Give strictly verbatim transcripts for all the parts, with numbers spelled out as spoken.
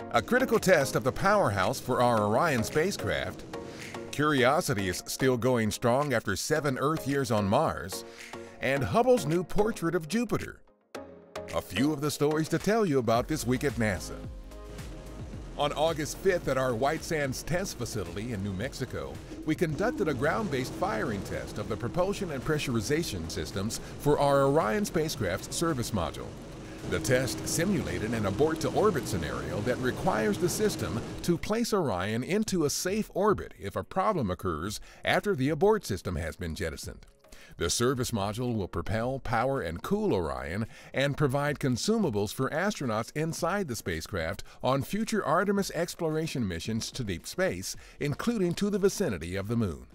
A critical test of the Powerhouse for our Orion spacecraft. Curiosity is still going strong after seven Earth years on Mars. And Hubble's new portrait of Jupiter. A few of the stories to tell you about this week at NASA. On August fifth at our White Sands Test Facility in New Mexico, we conducted a ground-based firing test of the propulsion and pressurization systems for our Orion spacecraft's service module. The test simulated an abort-to-orbit scenario that requires the system to place Orion into a safe orbit if a problem occurs after the abort system has been jettisoned. The service module will propel, power, and cool Orion and provide consumables for astronauts inside the spacecraft on future Artemis exploration missions to deep space, including to the vicinity of the Moon.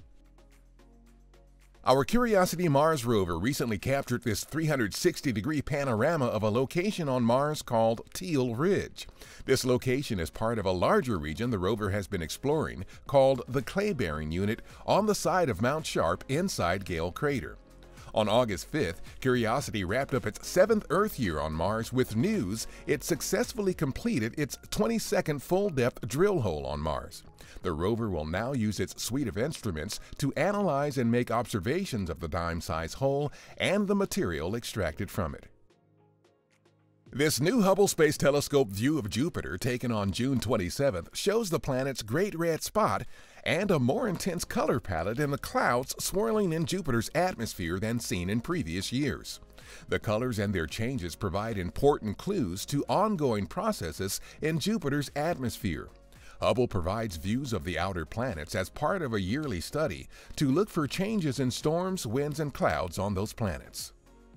Our Curiosity Mars rover recently captured this three hundred sixty degree panorama of a location on Mars called Teal Ridge. This location is part of a larger region the rover has been exploring called the Clay-bearing Unit on the side of Mount Sharp inside Gale Crater. On August fifth, Curiosity wrapped up its seventh Earth year on Mars with news it successfully completed its twenty-second full-depth drill hole on Mars. The rover will now use its suite of instruments to analyze and make observations of the dime-sized hole and the material extracted from it. This new Hubble Space Telescope view of Jupiter taken on June twenty-seventh shows the planet's Great Red Spot and a more intense color palette in the clouds swirling in Jupiter's atmosphere than seen in previous years. The colors and their changes provide important clues to ongoing processes in Jupiter's atmosphere. Hubble provides views of the outer planets as part of a yearly study to look for changes in storms, winds, and clouds on those planets.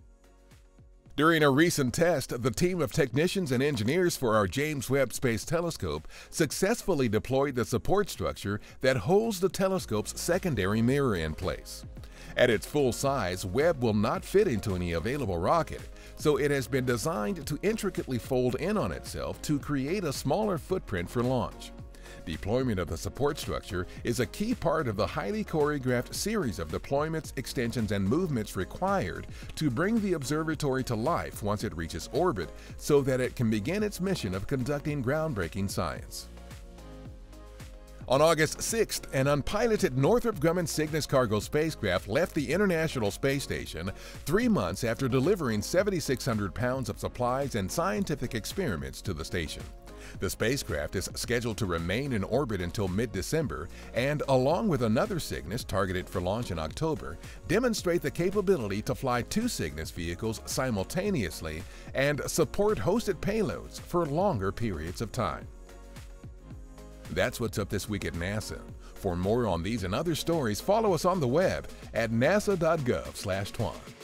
During a recent test, the team of technicians and engineers for our James Webb Space Telescope successfully deployed the support structure that holds the telescope's secondary mirror in place. At its full size, Webb will not fit into any available rocket, so it has been designed to intricately fold in on itself to create a smaller footprint for launch. Deployment of the support structure is a key part of the highly choreographed series of deployments, extensions, and movements required to bring the observatory to life once it reaches orbit so that it can begin its mission of conducting groundbreaking science. On August sixth, an unpiloted Northrop Grumman Cygnus cargo spacecraft left the International Space Station three months after delivering seven thousand six hundred pounds of supplies and scientific experiments to the station. The spacecraft is scheduled to remain in orbit until mid-December and, along with another Cygnus targeted for launch in October, demonstrate the capability to fly two Cygnus vehicles simultaneously and support hosted payloads for longer periods of time. That's what's up this week at NASA. For more on these and other stories, follow us on the web at nasa dot gov slash twan.